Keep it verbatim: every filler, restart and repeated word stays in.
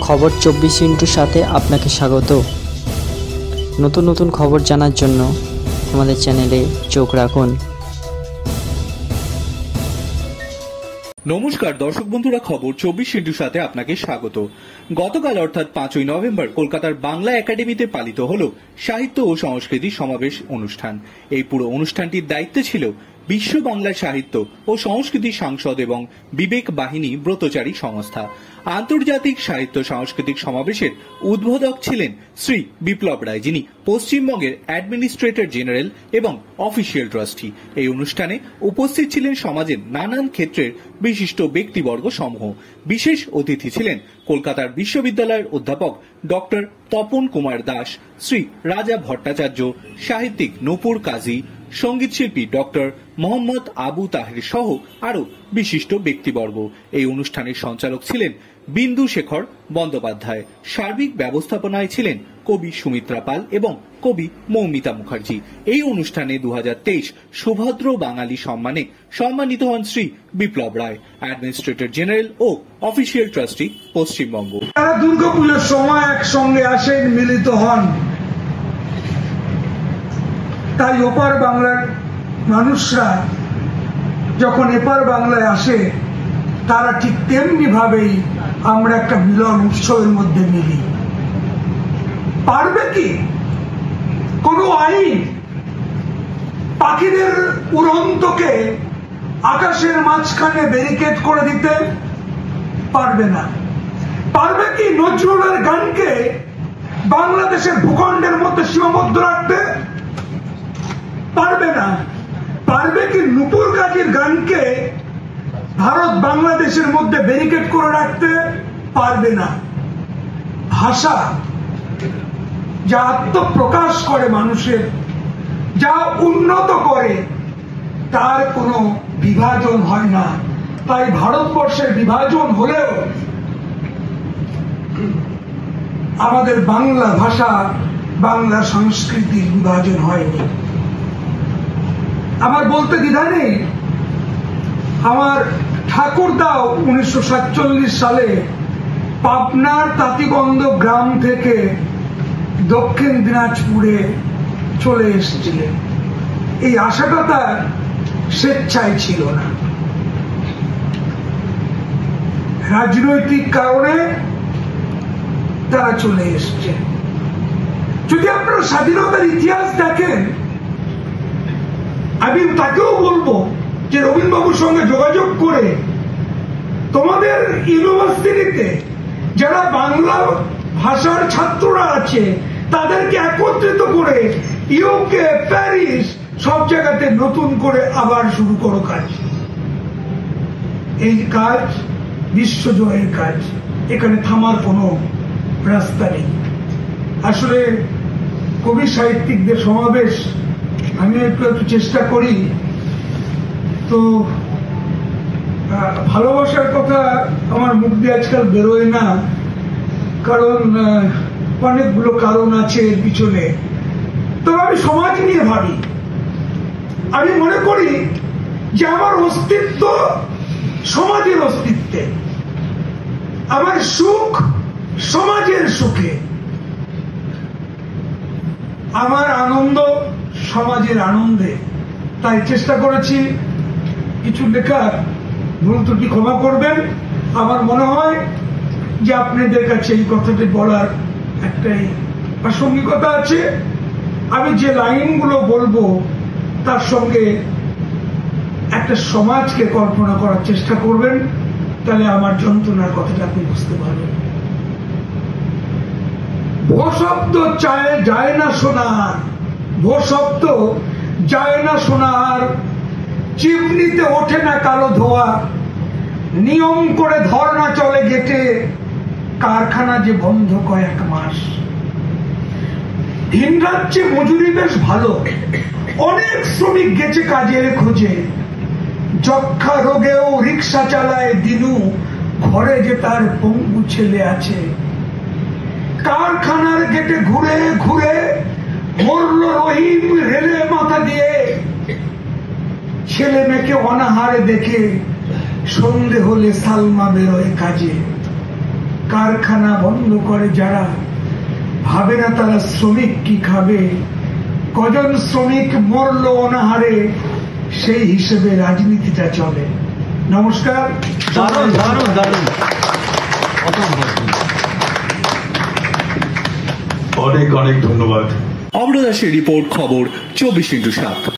খবর চব্বিশ ইন্টুর সাথে আপনাকে স্বাগত। নতুন নতুন খবর জানার জন্য আমাদের চ্যানেলে চোখ রাখুন। নমস্কার দর্শক বন্ধুরা, খবর চব্বিশ ইন্টুর সাথে আপনাকে স্বাগত। গতকাল অর্থাৎ পাঁচই নভেম্বর কলকাতার বাংলা একাডেমিতে পালিত হল সাহিত্য ও সংস্কৃতি সমাবেশ অনুষ্ঠান। এই পুরো অনুষ্ঠানটির দায়িত্বে ছিল বিশ্ব বাংলা সাহিত্য ও সংস্কৃতি সাংসদ এবং বিবেক বাহিনী ব্রতচারী সংস্থা। আন্তর্জাতিক সাহিত্য সাংস্কৃতিক সমাবেশের উদ্বোধক ছিলেন শ্রী বিপ্লব রায়, যিনি পশ্চিমবঙ্গের অ্যাডমিনিস্ট্রেটর জেনারেল এবং অফিসিয়াল ট্রাস্টি। এই অনুষ্ঠানে উপস্থিত ছিলেন সমাজের নানান ক্ষেত্রের বিশিষ্ট ব্যক্তিবর্গ সমূহ। বিশেষ অতিথি ছিলেন কলকাতার বিশ্ববিদ্যালয়ের অধ্যাপক ডক্টর তপন কুমার দাস, শ্রী রাজা ভট্টাচার্য, সাহিত্যিক নূপুর কাজী, সঙ্গীত শিল্পী ডক্টর মোহাম্মদ আবু তাহের সহ আরো বিশিষ্ট ব্যক্তিবর্গ। এই অনুষ্ঠানের সঞ্চালক ছিলেন বিন্দু শেখর বন্দ্যোপাধ্যায়। সার্বিক ব্যবস্থাপনায় ছিলেন কবি সুমিত্রা পাল এবং কবি মৌমিতা মুখার্জি। এই অনুষ্ঠানে দু হাজার তেইশ সুভদ্র বাঙালি সম্মানে সম্মানিত হন শ্রী বিপ্লব রায়, অ্যাডমিনিস্ট্রেটর জেনারেল ও অফিসিয়াল ট্রাস্টি পশ্চিমবঙ্গ। তারা দুর্গাপুজোর সময় একসঙ্গে আসেন, মিলিত হন। তাই ওপার বাংলার মানুষরা যখন এপার বাংলায় আসে, তারা ঠিক তেমনি ভাবেই আমরা একটা মিলন উৎসবের মধ্যে মিলি। পারবে কি কোনো আইন পাখিদের উড়ন্তকে আকাশের মাঝখানে ব্যারিকেড করে দিতে? পারবে না। পারবে কি নজরুলের গানকে বাংলাদেশের ভূখণ্ডের মধ্যে সীমাবদ্ধ রাখতে? পারবে না। পারবে কি নূপুর কাজীর গানকে ভারত বাংলাদেশের মধ্যে ব্যারিকেড করে রাখতে? পারবে না। ভাষা যা আত্মপ্রকাশ করে মানুষের, যা উন্নত করে, তার কোনো বিভাজন হয় না। তাই ভারতবর্ষের বিভাজন হলেও আমাদের বাংলা ভাষা, বাংলা সংস্কৃতির বিভাজন হয়নি। আমার বলতে দ্বিধা নেই, আমার ঠাকুরদাও উনিশশো সাতচল্লিশ সালে পাবনার তাঁতিগন্ধ গ্রাম থেকে দক্ষিণ দিনাজপুরে চলে এসেছিলেন। এই আশাটা তার স্বেচ্ছায় ছিল না, রাজনৈতিক কারণে তারা চলে এসছে। যদি আপনারা স্বাধীনতার ইতিহাস দেখেন, আমি তাকেও বলবো যে রবীন্দ্রবাবুর সঙ্গে যোগাযোগ করে তোমাদের ইউনিভার্সিটিতে যারা বাংলা ভাষার ছাত্ররা আছে তাদেরকে একত্রিত করে ইউকে, প্যারিস সব জায়গাতে নতুন করে আবার শুরু করো কাজ। এই কাজ বিশ্বজয়ের কাজ, এখানে থামার কোনো রাস্তা নেই। আসলে কবি সাহিত্যিকদের সমাবেশ আমি একটু একটু চেষ্টা করি, তো ভালোবাসার কথা আমার মুখ দিয়ে আজকাল বেরোয় না, কারণ অনেকগুলো কারণ আছে এর পিছনে। তবে আমি সমাজ নিয়ে ভাবি। আমি মনে করি যে আমার অস্তিত্ব সমাজের অস্তিত্বে, আমার সুখ সমাজের সুখে, আমার আনন্দ সমাজের আনন্দে। তাই চেষ্টা করেছি কিছু লেখার, ভুল ত্রুটি ক্ষমা করবেন। আমার মনে হয় যে আপনাদের কাছে এই কথাটি বলার একটাই প্রাসঙ্গিকতা আছে। আমি যে লাইনগুলো বলবো তার সঙ্গে একটা সমাজকে কল্পনা করার চেষ্টা করবেন, তাহলে আমার যন্ত্রণার কথাটা আপনি বুঝতে পারবেন। ভো শব্দ চায় যায় না সোনার, ভো শব্দ যায় না সোনার, চিমনিতে ওঠে না কালো ধোয়া, নিয়ম করে ধর্ণা চলে গেটে, কারখানা যে বন্ধ কয়েক মাস। ভিন রাজ্যে মজুরি বেশ ভালো, অনেক শ্রমিক গেছে কাজের খোঁজে, যক্ষা রোগেও রিক্সা চালায় দিনু, ঘরে যে তার পঙ্গু ছেলে আছে। কারখানার গেটে ঘুরে ঘুরে মরল রহিম রেলে মাথা দিয়ে, ছেলে মেয়েকে অনাহারে দেখে সন্ধে হলে সালমা বেরোয় কাজে। কারখানা বন্ধ করে যারা, ভাবে না তারা শ্রমিক কি খাবে, কজন শ্রমিক মরল অনাহারে, সেই হিসেবে রাজনীতিটা চলে। নমস্কার। দারুণ দারুণ দারুণ অনেক অনেক ধন্যবাদ। অমর দাসের রিপোর্ট, খবর চব্বিশ ইন্টু সাত।